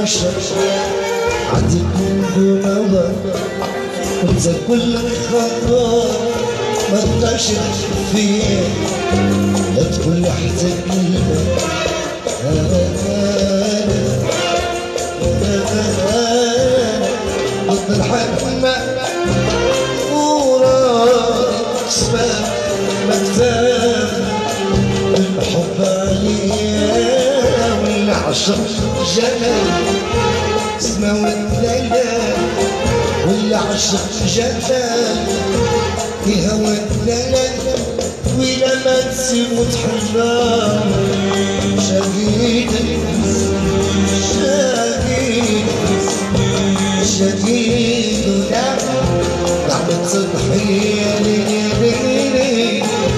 13 عندي كل نظر وانت كل خطر ما تقدرش فيا لا تقول لي حتى كلمة ضد الحكمة وراك سبب مكتب الحب عليا والعشق جنان اسمه والدلال والعشق جنان يهوى الدلال وإلا ما تسيب وتحرم شديد شديد شديد ونعمة تضحية ليلي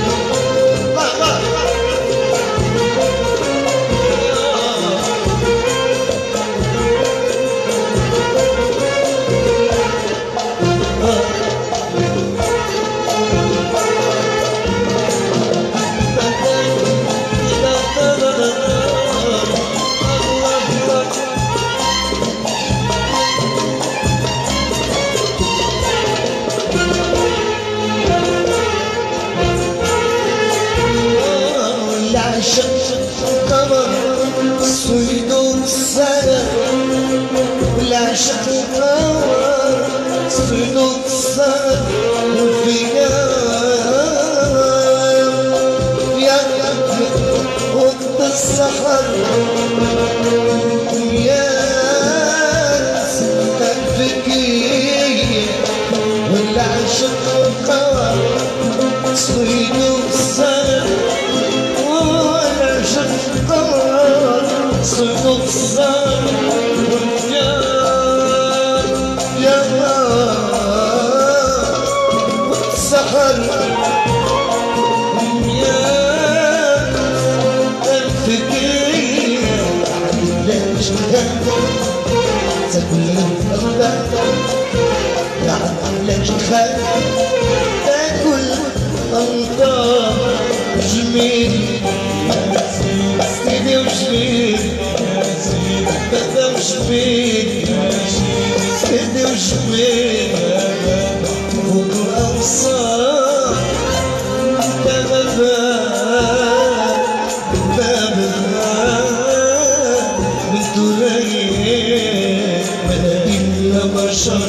القمر صيدو السنة والعشق القمر صيدو السنة والفناء يا وقت السحر يا الفكية والعشق القمر صيدو السنة صدق الصار والجار يا والسحر يا الفكير عدلاش تقول الأخبار يا عدلاش خير تاكل أنطار جميل سيدي وجميل بدا وجميل سيدي وجميل فوق الأوصار بابا بنت ليل ملايين يا بشر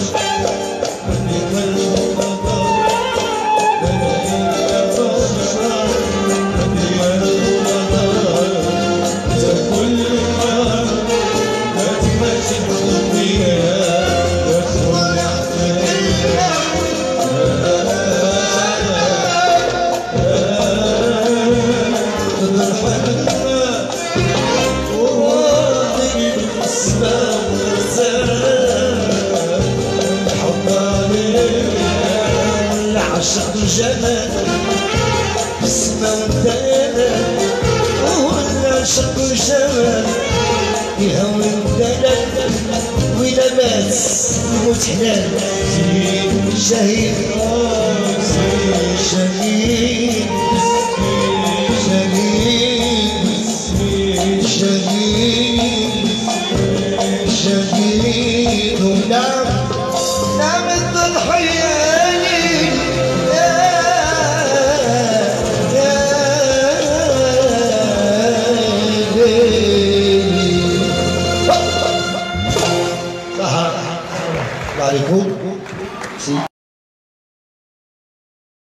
عشق جمال اسمه الدلال والعشق جمال يهوي الدلال ولباس يموت حلال شهيد شهيد شهيد شهيد شهيد ونعم نعم التضحية عليكم.